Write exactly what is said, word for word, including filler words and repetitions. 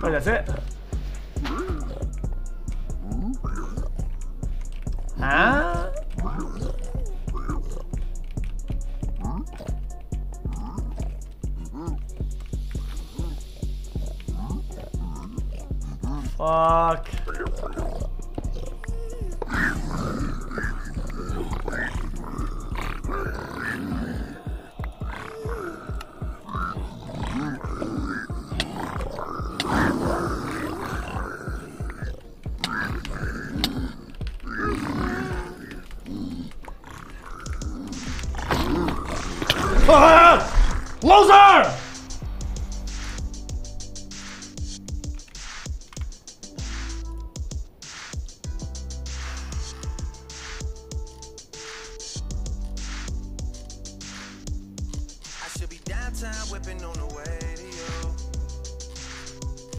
Oh, that's it? Huh? Fuck. Ah! Loser! I should be downtown whipping on the way.